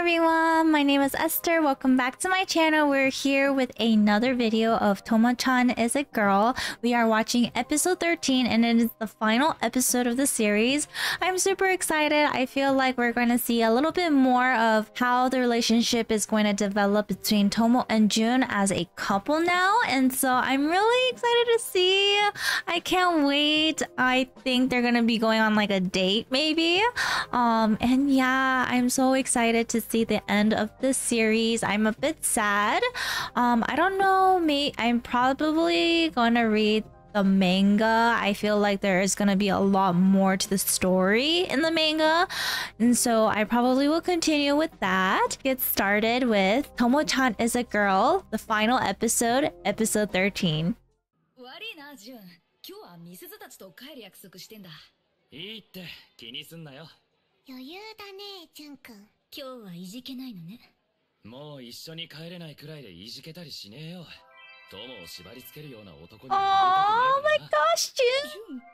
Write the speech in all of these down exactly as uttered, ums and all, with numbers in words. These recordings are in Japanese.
everyone, my name is Esther. Welcome back to my channel. We're here with another video of Tomo-chan is a Girl. We are watching episode thirteen and it is the final episode of the series. I'm super excited. I feel like we're going to see a little bit more of how the relationship is going to develop between Tomo and Jun as a couple now. And so I'm really excited to see. I can't wait. I think they're going to be going on like a date maybe. Um, and yeah, I'm so excited to see the end of this series. I'm a bit sad. Um, I don't know, may I'm probably gonna read the manga. I feel like there is gonna be a lot more to the story in the manga, and so I probably will continue with that. Get started with Tomo-chan is a Girl, the final episode, episode thirteen. 悪いな、ジュン。今日はミスズたちと帰る約束してんだ。 いいって気にすんなよ。 余裕だね、ジュン君。 今日はいじけないのね。 もう一緒に帰れないくらいでいじけたりしねえよ。友を縛り付けるような男に。 Oh my gosh, Jun!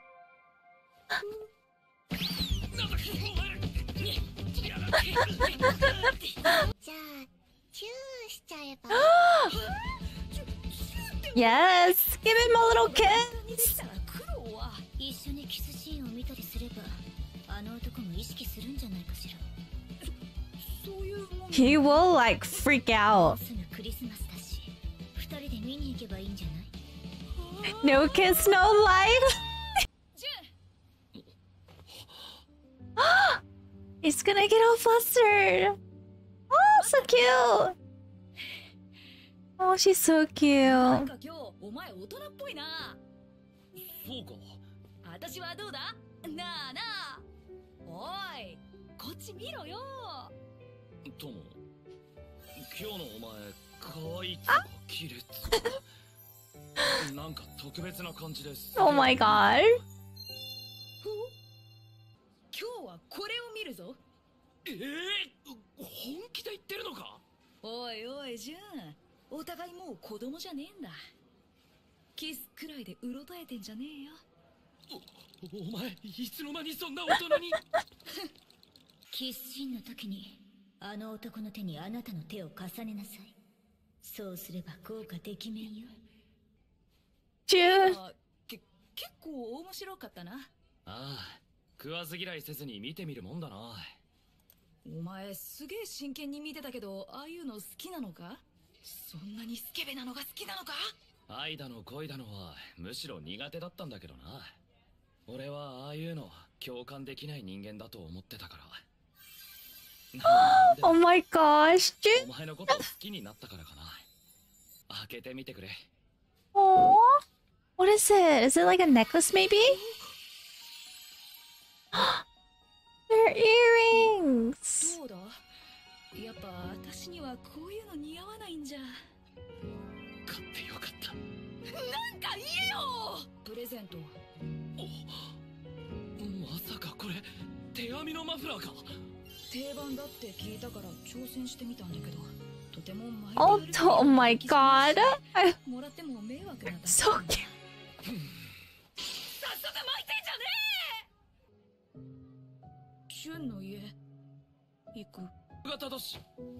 じゃあ、チューしちゃえば。 Yes! Give him a little kiss! 一緒にキスシーンを見たりすれば、あの男も意識するんじゃないかしら。 He will like freak out. No kiss, no life. He's gonna get all flustered. Oh, so cute. Oh, she's so cute. お前大人っぽいな。 そうか。 私はどうだ？なあなあ。おい、こっち見ろよ。 友、今日のお前可愛いつか綺麗つかなんか特別な感じです。 Oh my god. 今日はこれを見るぞ。 えー、本気で言ってるのか？ おいおいジュン、お互いもう子供じゃねえんだ。キスくらいでうろたえてんじゃねえよ。 お、お前いつの間にそんな大人にキスシーンの時にあの男の手にあなたの手を重ねなさい。そうすれば効果てきめんよ。 Jun. け結構面白かったな。 ああ、食わず嫌いせずに見てみるもんだな。 お前すげえ真剣に見てたけど、ああいうの好きなのか？そんなにスケベなのが好きなのか？ 愛だの恋だのはむしろ苦手だったんだけどな。俺はああいうの共感できない人間だと思ってたから。 Oh my gosh, Jun. お前のこと好きになったからかな。開けてみてくれ。 Aww. What is it? Is it like a necklace maybe? They're earrings. どうだ？やっぱ私にはこういうの似合わないんじゃ。 買ってよかった。 なんか言えよ！プレゼント。 お、まさかこれ手編みのマフラーか？ 定番だって聞いたから挑戦してみたんだけど、とてもマイ Oh, oh my god. I... もらっても迷惑なだけ。 So cute. さっさと巻いてんじゃねえ！ジュンの家行く。 が正しい。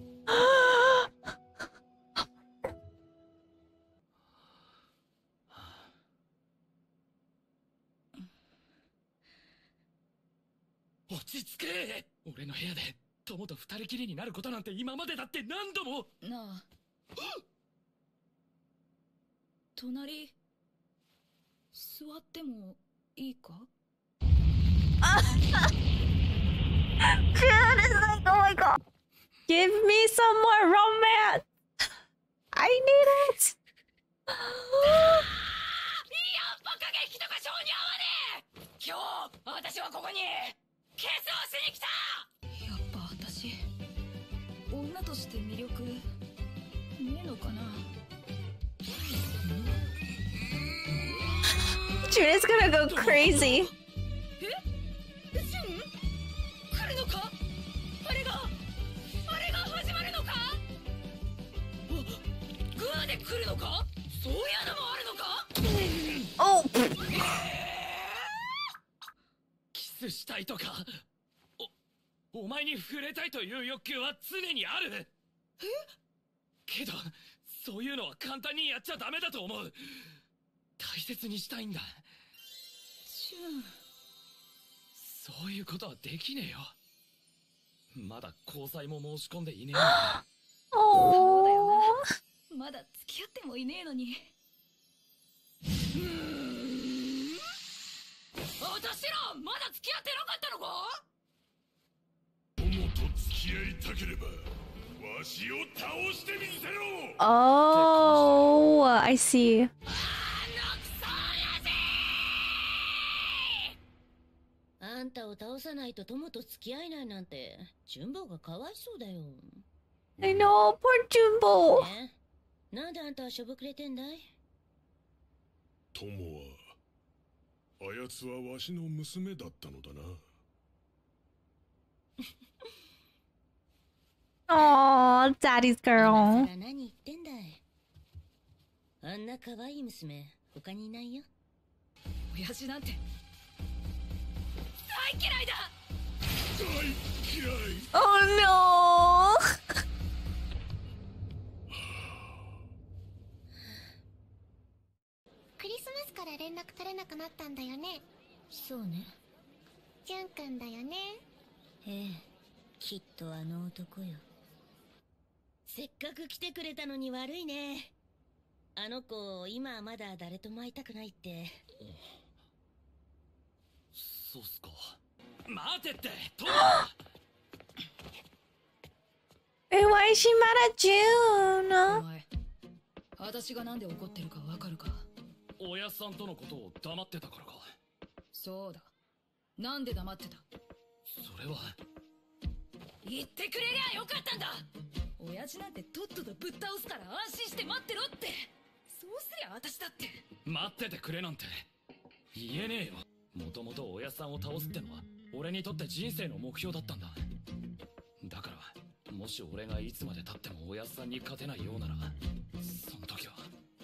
落ち着け。俺の部屋で友と二人きりになることなんて今までだって何度も。 なあ隣座ってもいいか？ Jun is like, oh my god. Give me some more romance. I need it. いやバカ劇とか性に合わねえ。今日私はここにキスをしに来た。やっぱ私女として魅力ねえのかな。 Jun is gonna go crazy. え？ジュン？来るのか？あれがあれが始まるのか？グーで来るのか？そういうのもあるのか？ Oh. キスしたいとか。 お前に触れたいという欲求は常にある。え？けどそういうのは簡単にやっちゃダメだと思う。大切にしたいんだ。 ジュン。 そういうことはできねえよ。まだ交際も申し込んでいねえのに。 そうだよな。まだ付き合ってもいねえのに。うーん。私らまだ付き合ってなかったのか？ 友と付き合いたければわしを倒してみせろ。 Oh, I see. あんたを倒さないと友と付き合えないなんて純坊がかわいそうだよ。 I know, poor Junbo. ね、なんであんたはしょぼくれてんだい？ 友はあやつはわしの娘だったのだな。 Oh, daddy's 今 girl. 更何言ってんだい。あんな可愛い娘他にいないよ。 親父なんて大嫌いだ。 大嫌い。 Oh no. クリスマスから連絡取れなくなったんだよね。 そうね。 ジュンくんだよね。 ええ、きっとあの男よ。せっかく来てくれたのに悪いね。あの子今はまだ誰とも会いたくないって。 そうっすか。待てってトモ。 Hey, why is she mad at お June? 前、私がなんで怒ってるかわかるか？ 親さんとのことを黙ってたからか。 そうだ。なんで黙ってた？ それは言ってくれりゃよかったんだ。親父なんてとっととぶっ倒すから安心して待ってろって。そうすりゃ私だって。 待っててくれなんて言えねえよ。もともと親さんを倒すってのは俺にとって人生の目標だったんだ。だからもし俺がいつまで経っても親さんに勝てないようならその時は。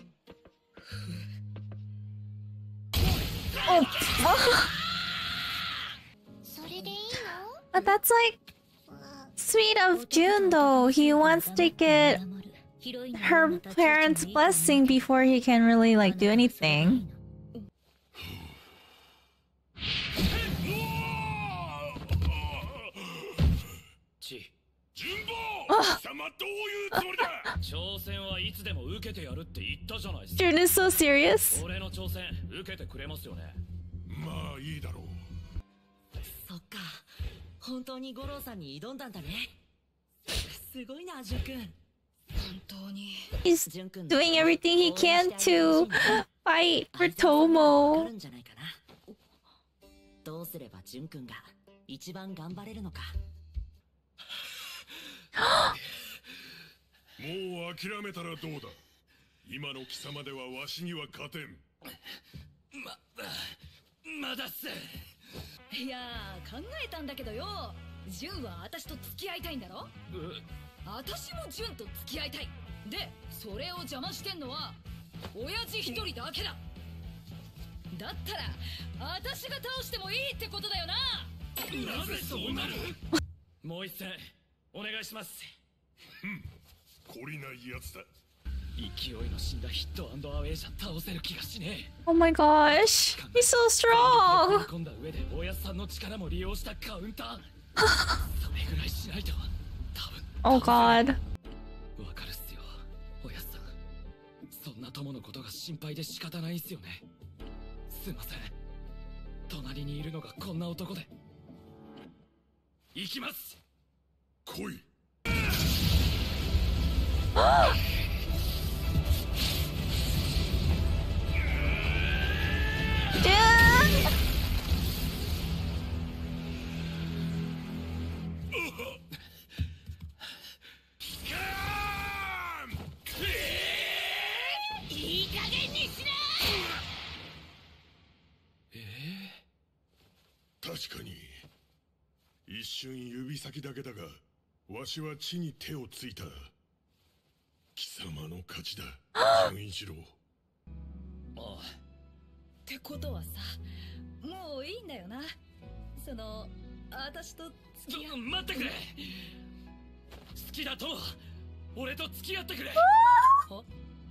それでいいの？ But that's like sweet of June though. He wants to get her parents' blessing before he can really like do anything. チ純坊、貴様どういうつもりだ。 挑戦はいつでも受けてやるって言ったじゃないですか。 June is so serious. 俺の挑戦受けてくれますよね。 まあいいだろう。 そっか、本当に五郎さんに挑んだんだね。すごいな、ジュン君。 本当に。 He's ジュン君 doing everything he can to fight for わか Tomo. るんじゃないかな。どうすればジュン君が一番頑張れるのか。 もう諦めたらどうだ。今の貴様ではわしには勝てん。 ま、まだっす。 いやー、考えたんだけどよ。ジュンは私と付き合いたいんだろ？私もジュンと付き合いたい。で、それを邪魔してんのは親父一人だけだ。だったら私が倒してもいいってことだよな。 なぜそうなる。もう一戦お願いします。 懲りないやつだ。 勢いの死んだヒット&アウェイじゃ倒せる気がしねえ。 Oh my gosh. He's so strong. 込んだ上で親さんの力も利用したカウンター。それぐらいしないと多分。 Oh god. わかるっすよ親さん。そんな友のことが心配で仕方ないっすよね。すいません。隣にいるのがこんな男で。行きます。 来い。 June! いい加減にしな。 確かに一瞬指先だけだがわしは地に手をついた。貴様の勝ちだ純一郎。 ああ。 ってことはさ、もういいんだよな。その私と付き合ちょ待ってくれ。好きだとも俺と付き合ってくれ。 は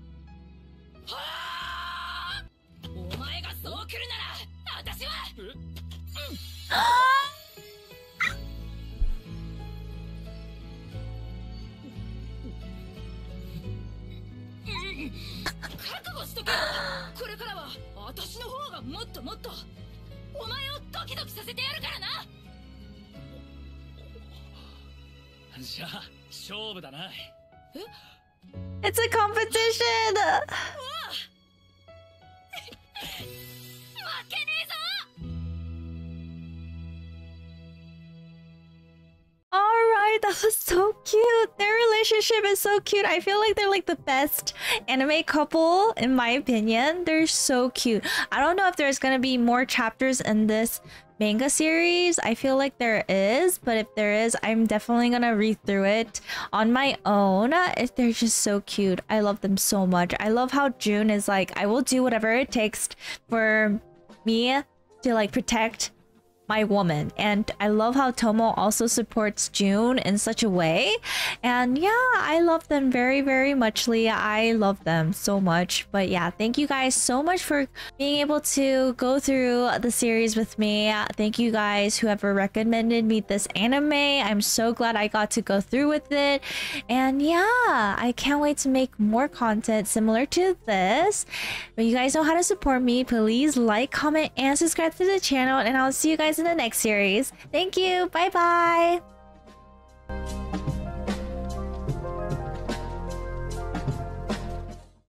あお前がそう来るなら私は覚悟しとけよ。これからは私の方がもっともっとお前をドキドキさせてやるからな。 じゃあ勝負だな。 え It's a competition! 負けねえぞ。 Alright, that was so cute. Their relationship is so cute. I feel like they're like the best anime couple, in my opinion. They're so cute. I don't know if there's gonna be more chapters in this manga series. I feel like there is, but if there is, I'm definitely gonna read through it on my own. If they're just so cute. I love them so much. I love how June is like, I will do whatever it takes for me to like protect my woman, and I love how Tomo also supports June in such a way. And yeah, I love them very very muchly. I love them so much. But yeah, thank you guys so much for being able to go through the series with me. Thank you guys whoever recommended me this anime. I'm so glad I got to go through with it, and yeah, I can't wait to make more content similar to this. But you guys know how to support me. Please like, comment, and subscribe to the channel, and I'll see you guys in the next series. Thank you. Bye bye.